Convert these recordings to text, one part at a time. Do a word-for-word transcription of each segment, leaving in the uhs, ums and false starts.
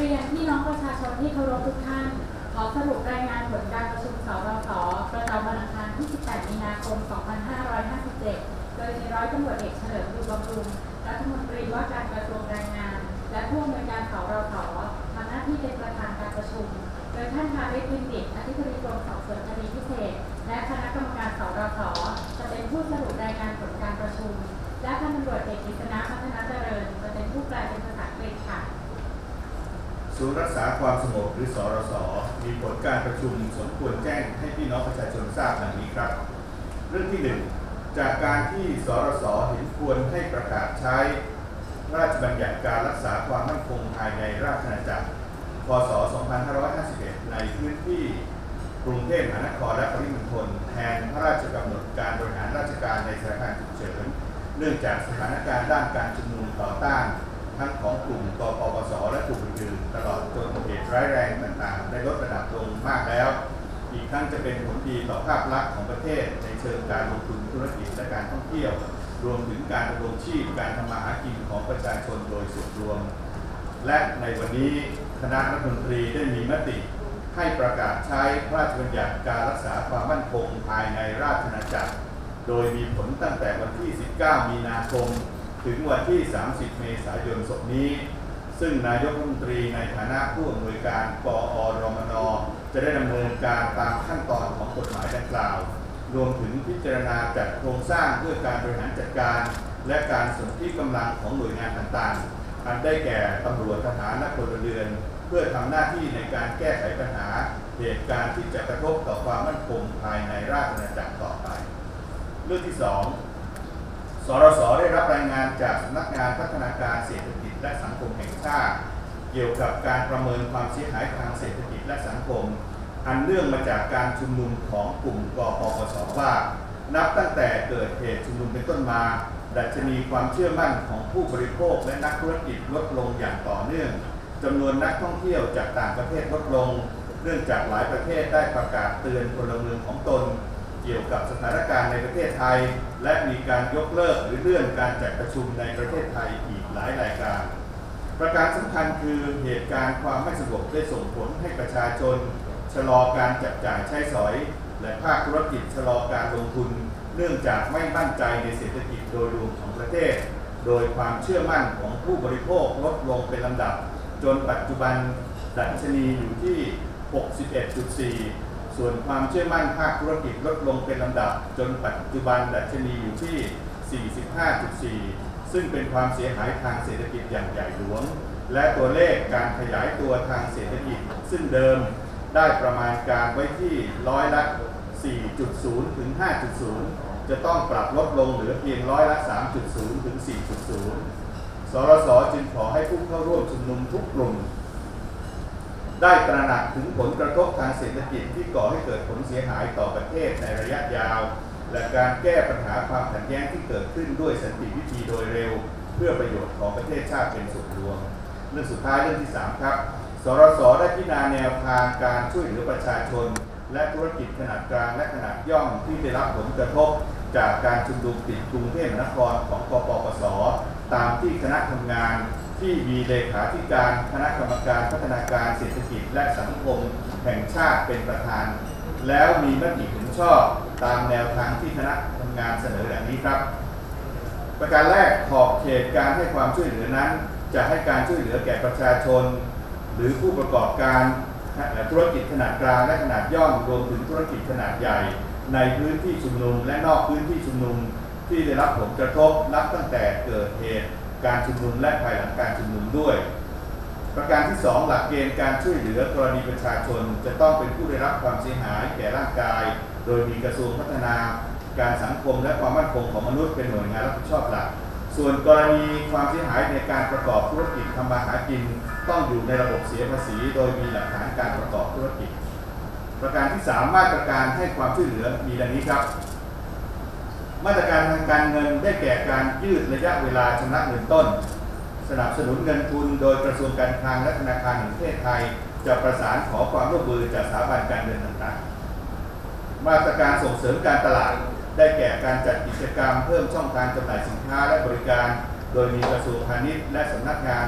รียนพี่น้องประชาชนที่เคารพทุกท่านขอสรุปรายงานผลการประชุมสรสประจำวันอังคารที่ สิบแปด มีนาคม สองพันห้าร้อยห้าสิบเจ็ด โดยมีร้อยตำรวจเอกเฉลิมอยู่บำรุงรัฐมนตรีว่าการกระทรวงแรงงานและผู้อำนวยการสรสทำหน้าที่เป็นประธานการประชุมโดยท่านทาริศ วินดิตอธิบดีกรมสอบสวนคดีพิเศษและคณะกรรมการสรสจะเป็นผู้สรุปรายงานผลการประชุมและท่านตำรวจเอกกฤษณะ พัฒนาเจริญจะเป็นผู้แปลเป็นภาษาอังกฤษค่ะศูนย์รักษาความสงบหรือสรสมีผลการประชุมสมควรแจ้งให้พี่น้องประชาชนทราบดังนี้ครับเรื่องที่หนึ่งจากการที่สรสเห็นควรให้ประกาศใช้พระราชบัญญัติการรักษาความมั่นคงภายในราชอาณาจักรพ.ศ. สองพันห้าร้อยห้าสิบเอ็ดในพื้นที่กรุงเทพมหานครและปริมณฑลแทนพระราชกำหนดการบริหารราชการในสถานการณ์ฉุกเฉินเนื่องจากสถานการณ์ด้านการชุมนุมต่อต้านทั้งของกลุ่มกปปสและกลุ่มอื่นๆตลอดจนเหตุร้ายแรงต่างๆได้ลดระดับลงมากแล้วอีกทั้งจะเป็นผลดีต่อภาพลักษณ์ของประเทศในเชิงการลงทุนธุรกิจและการท่องเที่ยวรวมถึงการดำรงชีพการทำมาหากินของประชาชนโดยส่วนรวมและในวันนี้คณะรัฐมนตรีได้มีมติให้ประกาศใช้พระราชบัญญัติการรักษาความมั่นคงภายในราชอาณาจักรโดยมีผลตั้งแต่วันที่ สิบเก้า มีนาคมถึงวันที่ สามสิบ เมษายนศกนี้ซึ่งนายกรัฐมนตรีในฐานะผู้อำนวยการกอรมนจะได้ดำเนินการตามขั้นตอนของกฎหมายดังกล่าวรวมถึงพิจารณาจัดโครงสร้างเพื่อการบริหารจัดการและการสนธิกำลังของหน่วยงานต่างๆอันได้แก่ตำรวจทหารและพลเรือนเพื่อทำหน้าที่ในการแก้ไขปัญหาเหตุการณ์ที่จะกระทบต่อความมั่นคงภายในราชอาณาจักรต่อไปเรื่องที่สองสรสได้รับรายงานจากสำนักงานพัฒนาการเศรษฐกิจและสังคมแห่งชาติเกี่ยวกับการประเมินความเสียหายทางเศรษฐกิจและสังคมอันเนื่องมาจากการชุมนุมของกลุ่มกปปสว่านับตั้งแต่เกิดเหตุชุมนุมเป็นต้นมาดัชนีความเชื่อมั่นของผู้บริโภคและนักธุรกิจลดลงอย่างต่อเนื่องจำนวนนักท่องเที่ยวจากต่างประเทศลดลงเนื่องจากหลายประเทศได้ประกาศเตือนพลเมืองของตนเกี่ยวกับสถานการณ์ในประเทศไทยและมีการยกเลิกหรือเลื่อนการจัดประชุมในประเทศไทยอีกหลายรายการประการสำคัญคือเหตุการณ์ความไม่สงบได้ส่งผลให้ประชาชนชะลอการจับจ่ายใช้สอยและภาคธุรกิจชะลอการลงทุนเนื่องจากไม่มั่นใจในเศรษฐกิจโดยรวมของประเทศโดยความเชื่อมั่นของผู้บริโภคลดลงเป็นลำดับจนปัจจุบันดัชนีอยู่ที่ หกสิบเอ็ดจุดสี่ ส่วนความเชื่อมั่นภาคธุรกิจลดลงเป็นลำดับจนปัจจุบันดัชนีอยู่ที่ สี่สิบห้าจุดสี่ ซึ่งเป็นความเสียหายทางเศรษฐกิจอย่างใหญ่หลวงและตัวเลขการขยายตัวทางเศรษฐกิจซึ่งเดิมได้ประมาณการไว้ที่ร้อยละ สี่จุดศูนย์ ถึง ห้าจุดศูนย์ จะต้องปรับลดลงเหลือเพียงร้อยละ สามจุดศูนย์ ถึง สี่จุดศูนย์ สรสจึงขอให้ผู้เข้าร่วมชุมนุมทุกกลุ่มได้ตระหนักถึงผลกระทบทางเศรษฐกิจที่ก่อให้เกิดผลเสียหายต่อประเทศในระยะยาวและการแก้ปัญหาความขัดแย้งที่เกิดขึ้นด้วยสันติวิธีโดยเร็วเพื่อประโยชน์ของประเทศชาติเป็นส่วนรวมเรื่องสุดท้ายเรื่องที่สามครับสรสได้พิจารณาแนวทางการช่วยเหลือประชาชนและธุรกิจขนาดกลางและขนาดย่อมที่ได้รับผลกระทบจากการชุมนุมปิดกรุงเทพมหานครของกปปสตามที่คณะทำงานที่มีเลขาธิการคณะกรรมการพัฒนาการเศรษฐกิจและสังคมแห่งชาติเป็นประธานแล้วมีมติเห็นชอบตามแนวทางที่คณะทำงานเสนอดังนี้ครับประการแรกขอบเขตการให้ความช่วยเหลือนั้นจะให้การช่วยเหลือแก่ประชาชนหรือผู้ประกอบการธุรกิจขนาดกลางและขนาดย่อมรวมถึงธุรกิจขนาดใหญ่ในพื้นที่ชุมนุมและนอกพื้นที่ชุมนุมที่ได้รับผลกระทบนับตั้งแต่เกิดเหตุการชุมนุมและภายหลังการชุมนุมด้วยประการที่สองหลักเกณฑ์การช่วยเหลือกรณีประชาชนจะต้องเป็นผู้ได้รับความเสียหายแก่ร่างกายโดยมีกระทรวงพัฒนาการสังคมและความมั่นคงของมนุษย์เป็นหน่วยงานรับผิดชอบหลักส่วนกรณีความเสียหายในการประกอบธุรกิจทำมาหากินต้องอยู่ในระบบเสียภาษีโดยมีหลักฐานการประกอบธุรกิจประการที่สามมาตรการให้ความช่วยเหลือมีดังนี้ครับมาตรการทางการเงินได้แก่การยืดระยะเวลาชำระเงินต้นสนับสนุนเงินทุนโดยกระทรวงการคลังและธนาคารแห่งประเทศไทยจะประสานขอความร่วมมือจากสถาบันการเงินต่างๆมาตรการส่งเสริมการตลาดได้แก่การจัดกิจกรรมเพิ่มช่องทางจำหน่ายสินค้าและบริการโดยมีกระทรวงพาณิชย์และสำนักงานส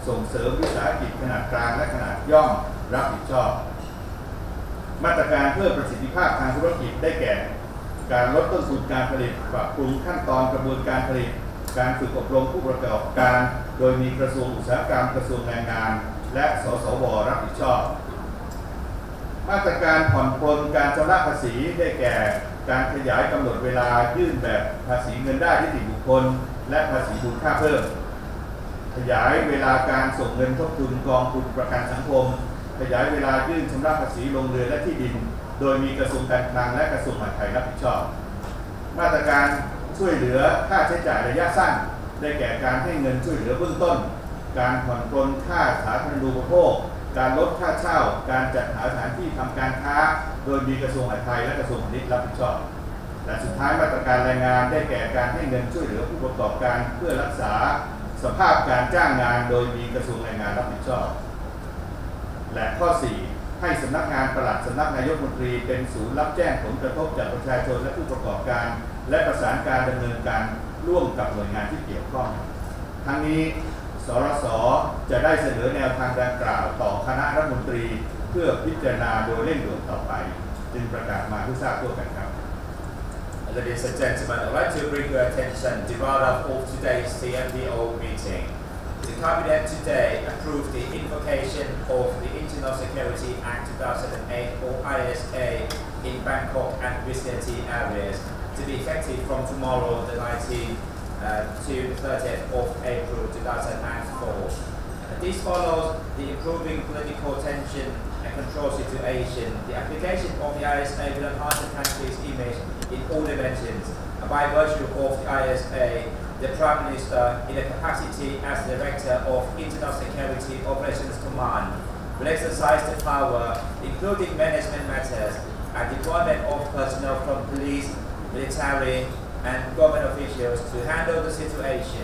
ส่งเสริมวิสาหกิจขนาดกลางและขนาดย่อมรับผิดชอบมาตรการเพิ่มประสิทธิภาพทางธุรกิจได้แก่การลดต้นทุนการผลิตปรับปรุงขั้นตอนกระบวนการผลิตการฝึกอบรมผู้ประกอบการโดยมีกระทรวงอุตสาหกรรมกระทรวงแรงงานและสสวรับผิดชอบมาตรการผ่อนปลนการชำระภาษีได้แก่การขยายกำหนดเวลายื่นแบบภาษีเงินได้นิติบุคคลและภาษีมูลค่าเพิ่มขยายเวลาการส่งเงินทบทุนกองทุนประกันสังคมขยายเวลายื่นชำระภาษีโรงเรือนและที่ดินโดยมีกระทรวงการคลังและกระทรวงมหาดไทยรับผิดชอบมาตรการช่วยเหลือค่าใช้จ่ายระยะสั้นได้แก่การให้เงินช่วยเหลือเบื้องต้นการผ่อนปลนค่าสาธารณูปโภคการลดค่าเช่าการจัดหาสถานที่ทำการค้าโดยมีกระทรวงมหาดไทยและกระทรวงพาณิชย์รับผิดชอบและสุดท้ายมาตรการแรงงานได้แก่การให้เงินช่วยเหลือผู้ประกอบการเพื่อรักษาสภาพการจ้างงานโดยมีกระทรวงแรงงานรับผิดชอบและข้อสี่ให้สำนักงานปลัดสำนักนายกรัฐมนตรีเป็นศูนย์รับแจ้งผลกระทบจากประชาชนและผู้ประกอบการและประสานการดำเนินการร่วมกับหน่วยงานที่เกี่ยวข้องทั้งนี้สรสจะได้เสนอแนวทางดังกล่าวต่อคณะรัฐมนตรีเพื่อพิจารณาโดยเร่งด่วนต่อไปจึงประกาศมาเพื่อทราบทั่วกันครับ Ladies and gentlemen, I'd like to bring your attention to the round-up of today's C M P O meeting. The Cabinet today approved the invocation of the Internal Security Act two thousand eight or I S A in Bangkok and vicinity areas to be effective from tomorrow, the nineteenth uh, to the thirtieth of April two thousand four. This follows the improving political tension and control situation. The application of the I S A will enhance the country's image in all dimensions. By virtue of the I S A, the Prime Minister, in the capacity as Director of Internal Security Operations Command, will exercise the power, including management matters and deployment of personnel from police, military, and government officials to handle the situation.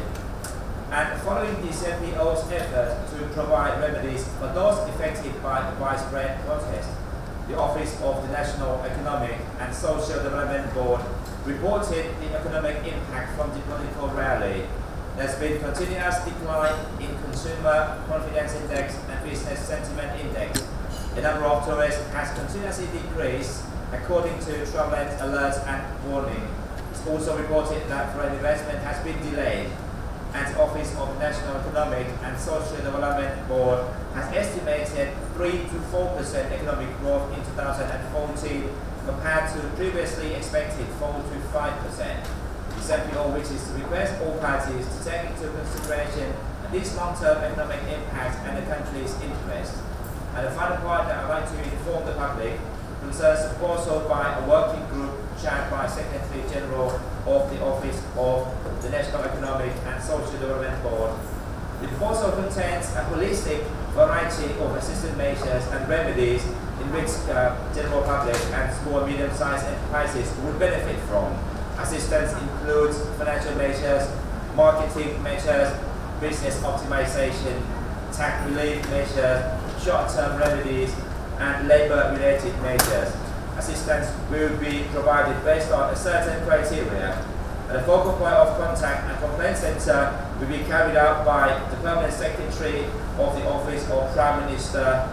And following the C M P O's efforts to provide remedies for those affected by the widespread protest, the Office of the National Economic and Social Development Board reported the economic impact from the political rally. There's been continuous decline in consumer confidence index and business sentiment index. The number of tourists has continuously decreased according to travel alerts and warning. It's also reported that foreign investment has been delayed, and the Office of the National Economic and Social Development Board has estimated three to four percent economic growth in two thousand fourteen compared to previously expected four to five percent. The C M P O wishes to request all parties to take into consideration this long-term economic impact and the country's interest. And the final point that I'd like to inform the public concerns the proposal by a working group chaired by Secretary General of the Office of the National Economic and Social Development Board. The proposal contains a holistic variety of assistance measures and remedies in which uh, general public and small and medium-sized enterprises would benefit from. Assistance includes financial measures, marketing measures, business optimization, tax relief measures, short-term remedies, and labor-related measures. Assistance will be provided based on a certain criteria. And the focal point of contact and complaint center will be carried out by the Permanent Secretary of the Office of Prime Minister,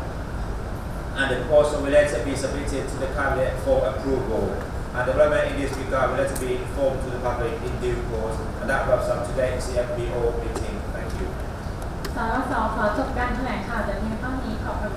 and the proposal will later be submitted to the Cabinet for approval. And the government in this regard will later be informed to the public in due course. And that wraps up today's C M P O meeting. Thank you. สรสขอจบการแถลงข่าวแต่เพียงเท่านี้ขอบพระ